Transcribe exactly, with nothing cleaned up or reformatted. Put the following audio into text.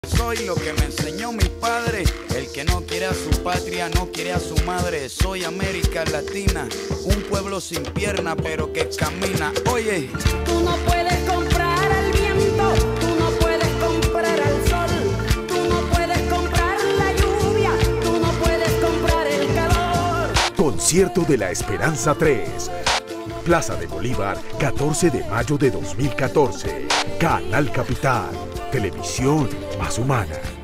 Soy lo que me enseñó mi padre, el que no quiere a su patria, no quiere a su madre. Soy América Latina, un pueblo sin pierna pero que camina. Oye, tú no puedes comprar al viento, tú no puedes comprar al sol, tú no puedes comprar la lluvia, tú no puedes comprar el calor. Concierto de la Esperanza tres. Plaza de Bolívar, catorce de mayo de dos mil catorce. Canal Capital. Televisión más humana.